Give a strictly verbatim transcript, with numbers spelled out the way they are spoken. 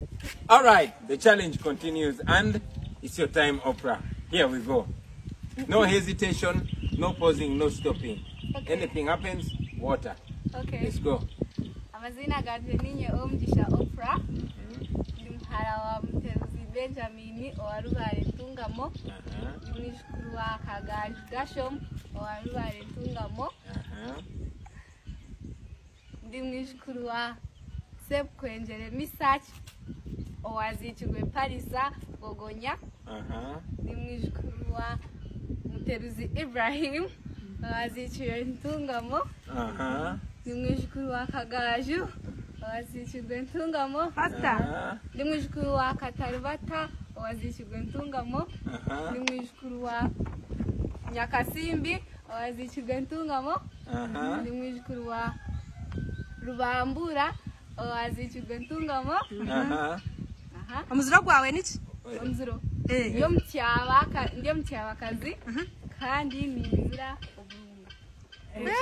All right, the challenge continues, and it's your time, Oprah. Here we go. No hesitation, no pausing, no stopping. Okay. Anything happens, water. Okay. Let's go. Amazina ganje ninye omjisha Oprah. Ndimhara wa mteruzi Benjamin owarubare tungamo. Ndimishukuru wa Kagaju Gashom owarubare tungamo. Ndimishukuru wa Seb Kwenjere Misach owazichugwe Parisa Gogonya. Ndimishukuru wa mteruzi Ibrahim owazichugwe Ntungamo. Ndimishukuru wa Kagaju owazichugwe Ntungamo. Pasta. Ndimishukuru wa Kataribata owazichugwe Ntungamo. Ndimishukuru wa Nyakasimbi owazichugwe Ntungamo. Ndimishukuru wa Rubambura owazichugwe Ntungamo. Omuziro gwawe niki? Omuziro. Eh. Yo mtyaba ka ndiyo mtyaba kazi kandi ni nzira obulunga.